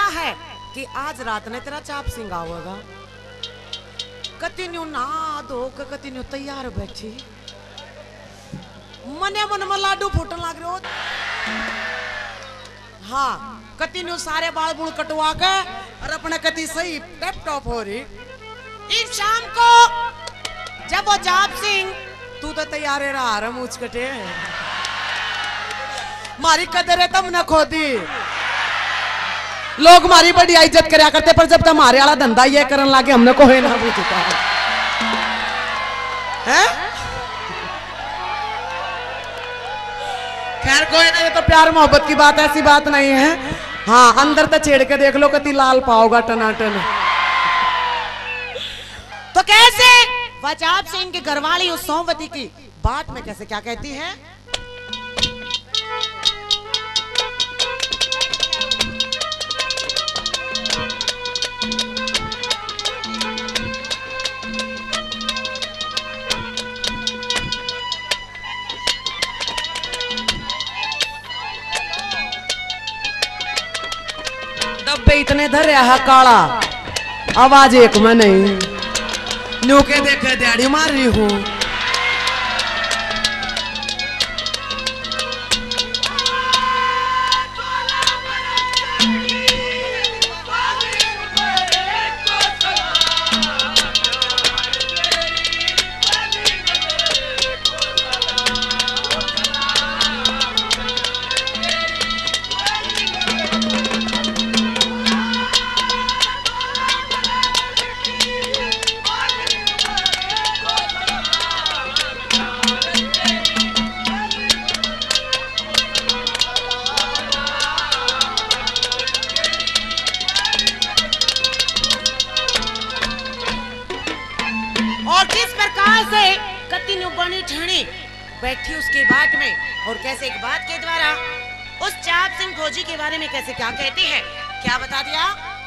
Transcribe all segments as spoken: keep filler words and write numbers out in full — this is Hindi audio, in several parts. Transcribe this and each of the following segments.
है कि आज रात ने तेरा चाप सिंगा होगा। कति न्यू ना दो कति न्यू तैयार बैठी मने मन में लाडू फूटन लग रहे हो। हाँ कति न्यू सारे बाल बुल कटवा के और अपने कति सही टेप टॉप हो रही। इस शाम को जब वो चाप सिंह तू तो तैयार है रहा रहा मूछ कटे मारी कदर है तब न खोदी। लोग हमारी बड़ी इज्जत करया करते पर जब तक हमारे वाला धंधा ये करने लगे हमने को है ना भी चुका है। खैर कोई नहीं, तो प्यार मोहब्बत की बात, ऐसी बात नहीं है। हाँ अंदर तो छेड़ के देख लो कति लाल पाओगा टनाटन। तो कैसे वजाब सिंह की घरवाली उस सोमवती की बात में कैसे क्या कहती है। डब्बे इतने धरे है काला, आवाज एक में नहीं। न्यू के देखे दिहाड़ी मार रही हूँ। बैठी उसके बाद में और कैसे एक बात के द्वारा उस चाप सिंह फौजी के बारे में कैसे क्या कहती है, क्या बता दिया।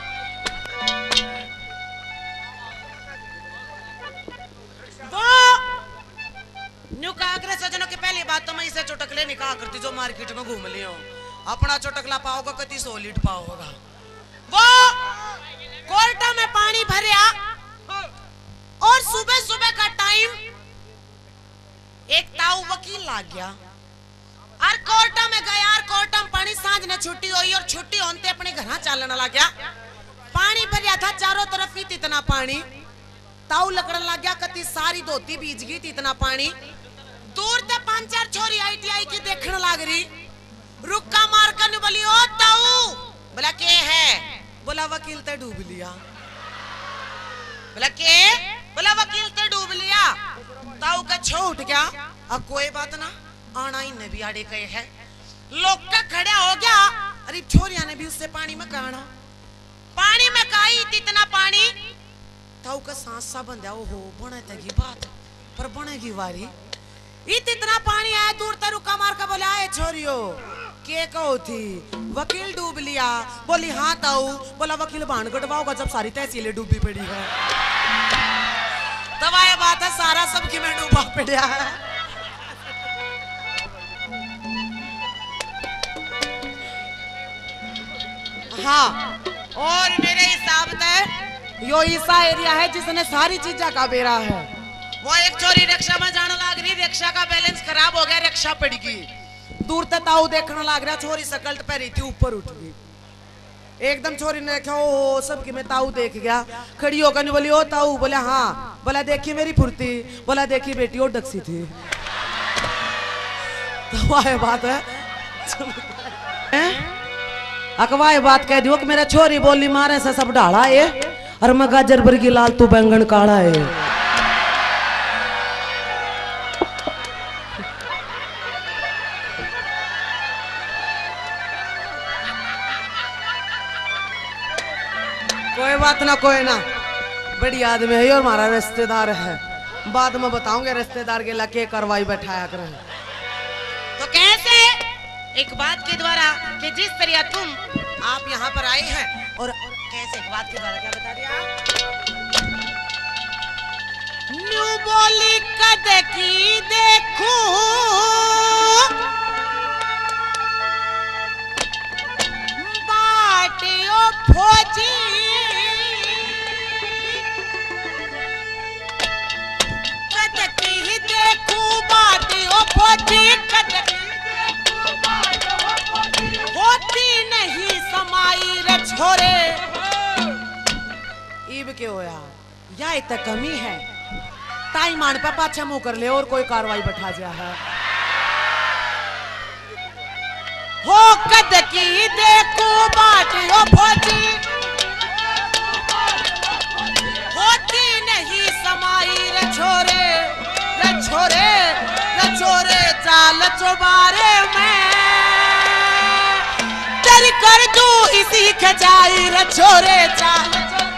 वो न्यू कागरे सजनों के पहली बात तो मैं इसे चुटकले निकाह करती जो मार्केट में घूम लियो। अपना चुटकला पाओगा कति सॉलिड पाओगा। वो कोर्टा में पानी भरिया और सुबह सुबह का टाइम एक ताऊ वकील लाग गया और कोर्टा में गया और कोर्टा में पानी सांझ ने छुट्टी हुई और छुट्टी होते अपने घर चलने लग गया। पानी भरिया था चारों तरफ ही इतना पानी, ताऊ लकड़न लग गया कति सारी धोती बीज गई थी इतना पानी। दूर से पांच चार छोरी आईटीआई की देखने लग रही, रुक्का मार कर बोली ओ ताऊ, बोला के है, बोला वकील ते डूब लिया। बोला के, बोला वकील ते डूब लिया। ताऊ का छो उठ गया, अब कोई बात ना आना ही नबी आड़े कहे है। लोग का खड़ा हो गया, अरे छोरिया ने भी उससे पानी में कहना, पानी में काई इतना पानी। ताऊ का सांस सा बंद गया, ओहो बने तगी बात पर बनेगी वारी। इतना पानी आया दूर तक रुका मार कर बोले आए छोरियो के कहो थी, वकील डूब लिया। बोली हाँ ताऊ, बोला वकील बाण कटवाओगा जब सारी तहसीलें डूबी पड़ी है। तब आया बात है सारा सबकी में डूबा पड़ा है। हाँ और मेरे हिसाब से यो ऐसा एरिया है जिसने सारी चीजा का बेरा है। वो एक चोरी रिक्शा में जाने लग रही, रिक्शा का बैलेंस खराब हो गया, रिक्शा पड़ गई। दूर तक ताऊ देखने लग रहा, छोरी सकल्ट पे रही थी ऊपर उठ गई। एकदम छोरी ने देखा, ओ सबकी में ताऊ देख गया, खड़ी होकर नहीं बोली ओ ताऊ, बोले हाँ, बोला देखी मेरी फुर्ती, बोला देखी बेटी वो डक्सी थी। तो वाह बात है अकवाए बात कह दियो कि मेरा छोरी बोली मारे से सब ढाला है और मैं गाजर बरगी लाल तू बैंगन काढ़ा है। कोई बात ना कोई ना, बड़ी आदमी है और हमारा रिश्तेदार है, बाद में बताऊंगे रिश्तेदार के लके कार्रवाई बैठाया करें। तो कैसे एक बात के द्वारा कि जिस तरह तुम आप यहाँ पर आए हैं और कैसे एक बात के द्वारा क्या बता दिया। न्यू बोली कद की देखूं बाटियों फौजी कदर होती नहीं समाई रे छोरे। ईब के होया या इत कमी है ताई मान पे पाछा मुंह कर ले और कोई कार्रवाई बैठा जा है हो कद की देखो बाट ओ फौजी होती नहीं समाई रे छोरे रे छोरे रे छोरे चाल चोबारे में तेरी कर दू इसी खजाई रे छोरे चाल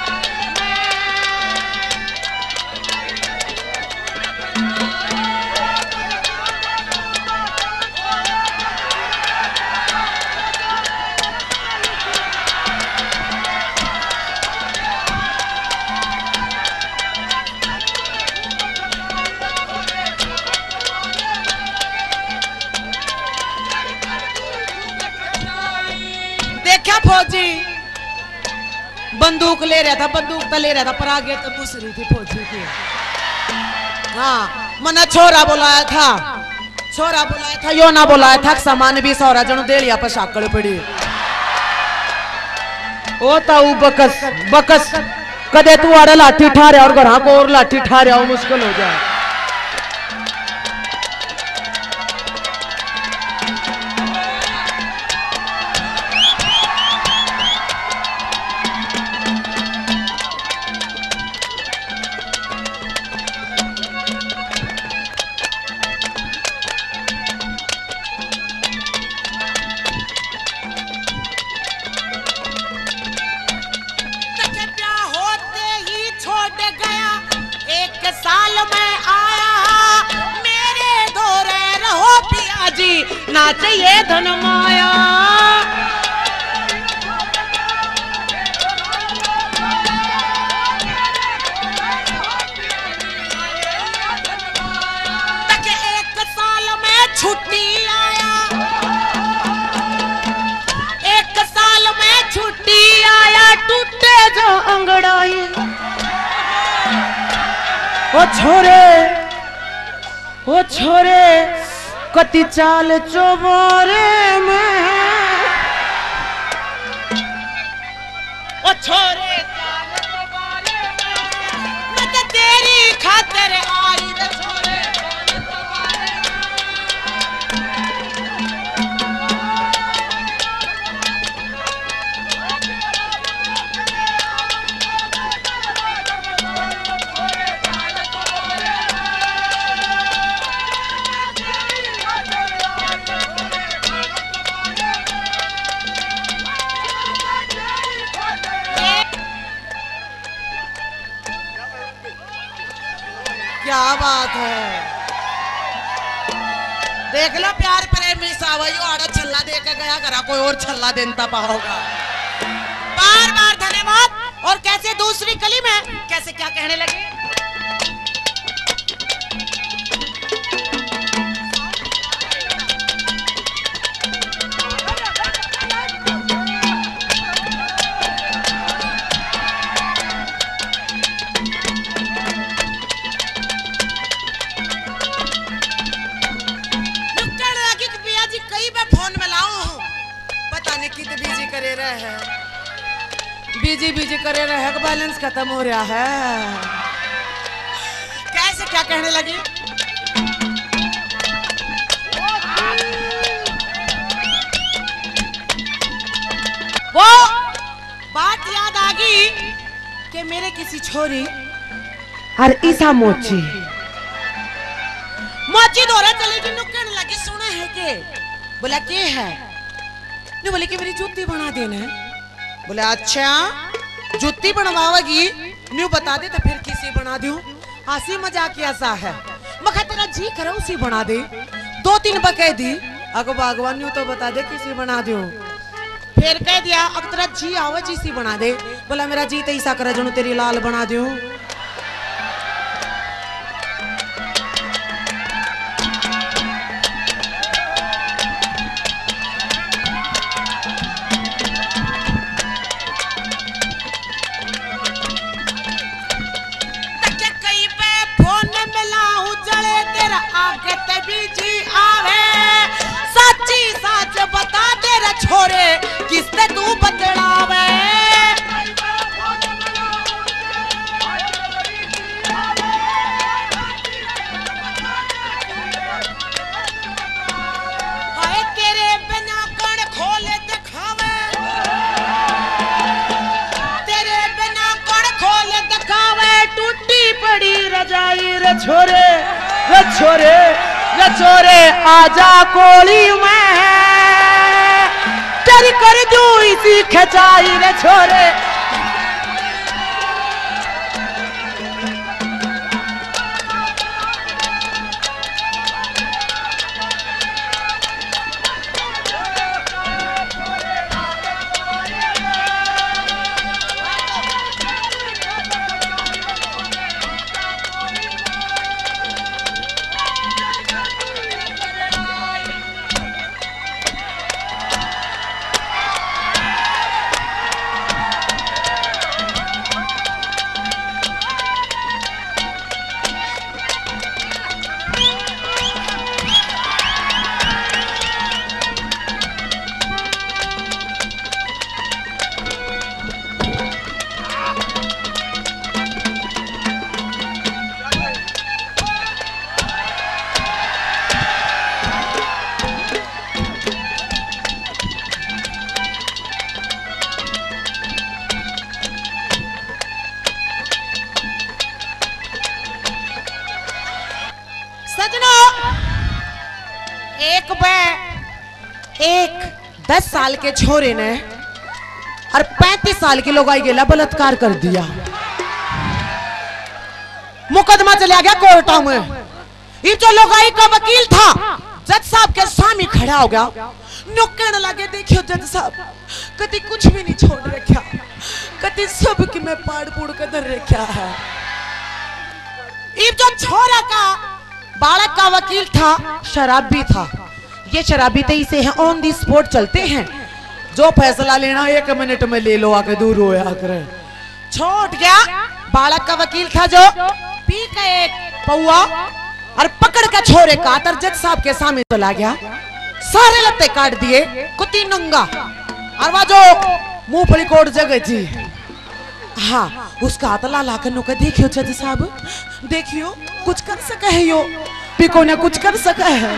फौजी बंदूक ले रहा था बंदूक तो ले रहा था पर आगे तो मुसरी थी फौजी की। हाँ मना छोरा बुलाया था छोरा बुलाया था यो ना बुलाया था सामान भी सौरा जनो दे लिया पर शाकड़ पड़ी ओ ताऊ बकस बकस कदे तू आड़ा लाठी ठा रहा और घर को और लाठी ठा रहा हो मुश्किल हो जाए। ना चाहिए धन माया तक एक साल में छुट्टी आया एक साल में छुट्टी आया टूटे जो अंगड़ाई ओ छोरे ओ छोरे कति चाल चोबारे में ओ छोरे चाल चोबारे में मैं तो तेरी खातिर आई रे छोरे क्या बात है देख लो प्यार प्रेमी सावयो आड़ा छल्ला दे के गया करा कोई और छल्ला देता पाओगा। बार बार धन्यवाद। और कैसे दूसरी कली में कैसे क्या कहने लगे बीजी बीजी करे रहे बैलेंस खत्म हो रहा है। कैसे क्या कहने लगी वो बात याद आ गई कि मेरे किसी छोरी और ईसा मोची मोची दौरा चले जी कहने लगी सुना है के बोला के है नहीं बोले कि मेरी जूती बना देना बोले अच्छा जूती बनवाओगी न्यू बता दे तो फिर किसी बना दूं हंसी मजाक ऐसा है मखा तेरा जी करो उसी बना दे दो तीन बकह दी अगो बागवान न्यू तो बता दे किसी बना दूं फिर कह दिया अब तेरा जी आवे जी बना दे बोला मेरा जी तो ऐसा करे जो तेरी लाल बना दूं आगे ते बीजी आवे किसते तू बतलावे हाय तेरे बिना कौन खोले दिखावे तेरे बिना कौन खोले दिखावे टूटी पड़ी रजाई रे छोरे रे छोरे रे छोरे आजा कोली में तेरी कर दू इसी खचाई रे छोरे दस साल के छोरे ने और पैंतीस साल की लोगाई गेला बलात्कार कर दिया मुकदमा चला गया कोर्टा में ये जो लोगाई का वकील था जज साहब के सामने खड़ा हो गया नुक्कड़ लगे देखियो जज साहब कभी कुछ भी नहीं छोड़ रखा कभी सब की मैं पाड़ पुड़ कर रखा है ये जो छोरा का बालक का वकील था शराबी था ये शराबी तो इसे हैं ऑन दी स्पॉट चलते हैं जो फैसला लेना एक मिनट में ले लो आके दूर होया करे छोड़ गया बालक का वकील था जो पी का एक पौआ और पकड़ के छोरे का तर जज साहब के सामने चला गया सारे लत्ते काट दिए कुत्ती नंगा और वह जो मुंह कोट जगह जी हाँ उसका हाथला लाकर नुका देखियो जज साहब देखियो कुछ कर सके है यो पिको ने कुछ कर सका है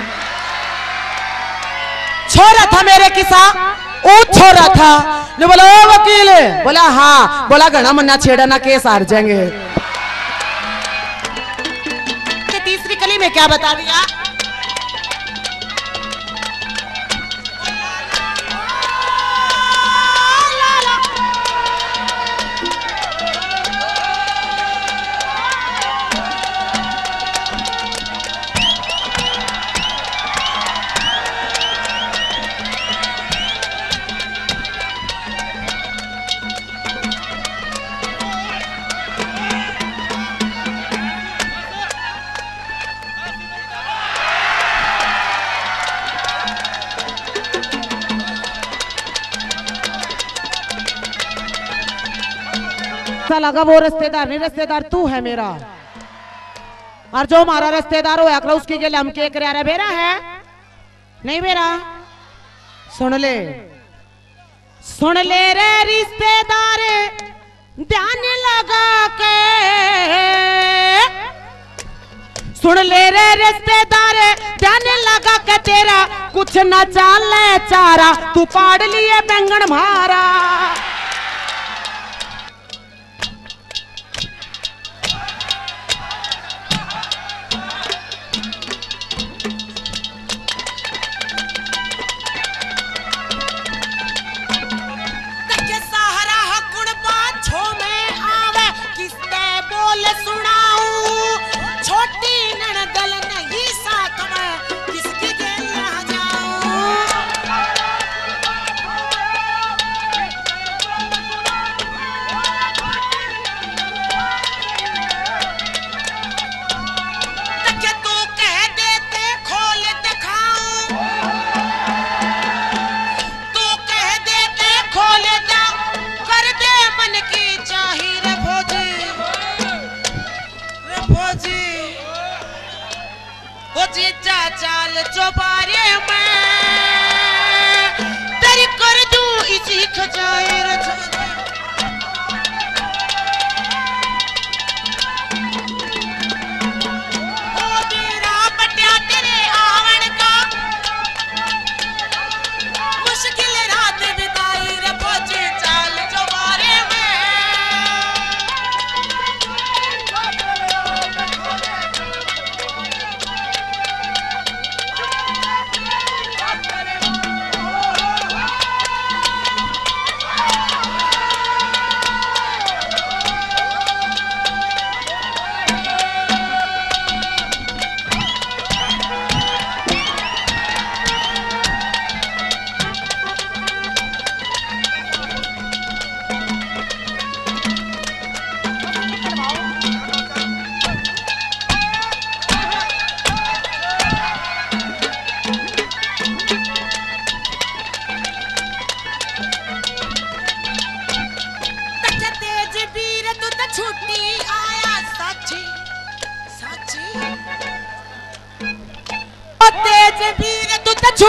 छोरा था मेरे किसा ओ छोरा था ने बोला ओ वकील बोला हाँ बोला घना मन्ना छेड़ा ना केस हार जाएंगे तीसरी कली में क्या बता दिया लगा वो रिश्तेदार नहीं रिश्तेदार तू है मेरा और जो हमारा रिश्तेदार हो आकर उसके लिए हम के कर बेरा है नहीं बेरा सुन ले सुन ले रे रिश्तेदार ध्यान लगा के सुन ले रे रिश्तेदार ध्यान लगा के तेरा कुछ न चाले चारा तू पाड़ लिए बैंगन मारा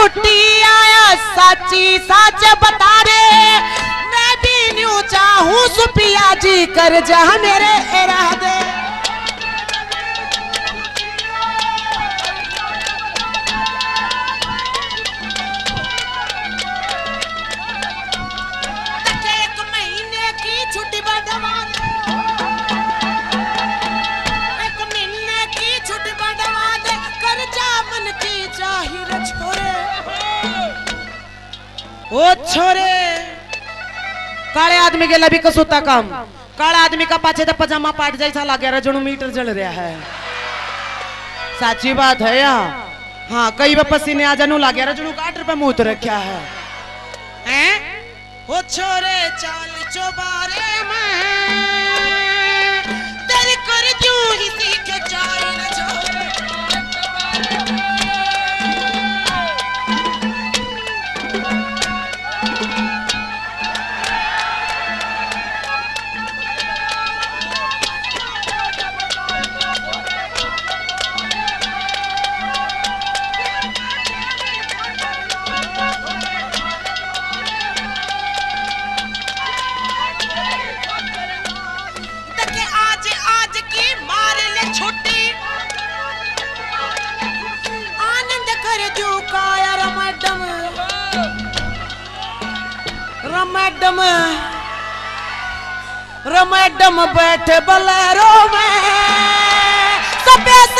छुट्टी आया साची साच बता दे मैं भी न्यू चाहूं सुपिया जी कर जा मेरे इरादे एक महीने की छुट्टी बढ़वा दे एक महीने की छुट्टी बढ़वा दे कर जा मन की जाहिर छोरे ओ छोरे काले आदमी के लभी कसुता काम काला आदमी का पाछे तो पजामा पाट जाए था ग्यारह जनू मीटर जल रहा है साची बात है या हाँ कई बार पसीने आ जानू ला ग्यारह जनू काट रुपए मुंह तो रखा है हैं ओ छोरे चाल चोबारे में तेरी कर जू ही सीखे चाल छोरे मैडम मैडम बैठे बलेरो में सब